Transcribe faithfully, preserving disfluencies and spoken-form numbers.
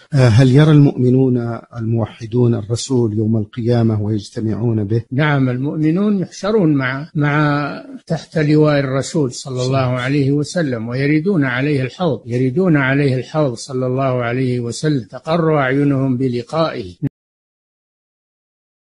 هل يرى المؤمنون الموحدون الرسول يوم القيامة ويجتمعون به؟ نعم، المؤمنون يحشرون مع مع تحت لواء الرسول صلى الله عليه وسلم، ويريدون عليه الحوض، يريدون عليه الحوض صلى الله عليه وسلم، تقر أعينهم بلقائه.